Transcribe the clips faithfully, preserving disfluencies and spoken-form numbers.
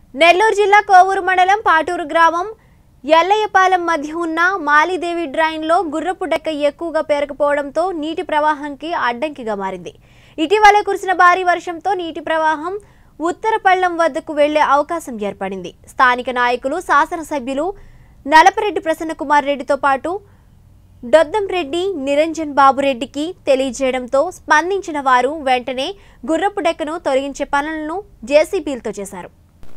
నెల్లూరు జిల్లా కోవూరు మండలం పాటూరు గ్రామం ఎల్లయ్యపాలెం మధ్య ఉన్న మాలిదేవి డ్రైన్లో గుర్రపు డెక్క ఎక్కువగా పెరగపోవడంతో నీటి ప్రవాహానికి అడ్డంకిగా మారింది. ఇటీవలే కురిసిన భారీ వర్షంతో నీటి ప్రవాహం ఉత్తరపల్లం వద్దకు వెళ్లే అవకాశం ఏర్పడింది. స్థానిక నాయకులు, శాసనసభ్యులు నలపరెడ్డి ప్రసన్న కుమార్ రెడ్డితో పాటు దొద్దంరెడ్డి నిరంజన్ బాబురెడ్డికి తెలియజేయడంతో స్పందించిన వారు వెంటనే గుర్రపు డెక్కను తొలగించే పనులను జేసీబీలతో చేశారు.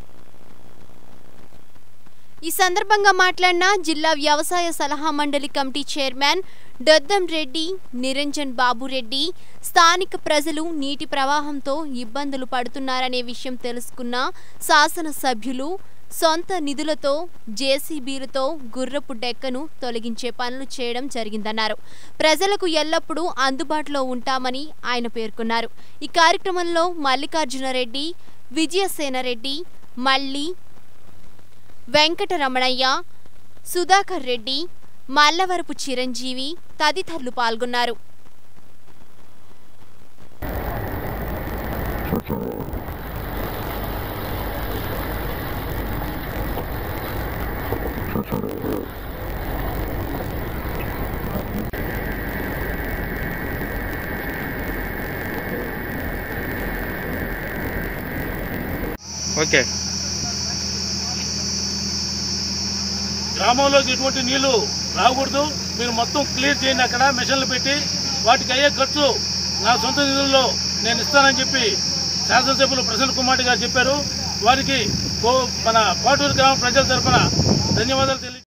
ఈ సందర్భంగా మాట్లాడిన జిల్లా వ్యవసాయ సలహా మండలి కమిటీ చైర్మన్ దొద్దంరెడ్డి నిరంజన్ బాబురెడ్డి, స్థానిక ప్రజలు నీటి ప్రవాహంతో ఇబ్బందులు పడుతున్నారనే విషయం తెలుసుకున్న శాసనసభ్యులు సొంత నిధులతో జేసీబీలతో గుర్రపు డెక్కను తొలగించే పనులు చేయడం జరిగిందన్నారు. ప్రజలకు ఎల్లప్పుడూ అందుబాటులో ఉంటామని ఆయన పేర్కొన్నారు. ఈ కార్యక్రమంలో మల్లికార్జునరెడ్డి, విజయసేనరెడ్డి, మల్లి, వెంకటరమణయ్య, సుధాకర్ రెడ్డి, మల్లవరపు చిరంజీవి తదితరులు పాల్గొన్నారు. ఓకే, గ్రామంలోకి ఎటువంటి నీళ్లు రాకూడదు, మీరు మొత్తం క్లియర్ చేయండి. అక్కడ మిషన్లు పెట్టి వాటికి అయ్యే ఖర్చు నా సొంత నిధుల్లో నేను ఇస్తానని చెప్పి శాసనసభ్యులు ప్రసన్న కుమార్ గారు చెప్పారు. వారికి మన పాటూరు గ్రామ ప్రజల తరఫున ధన్యవాదాలు తెలియ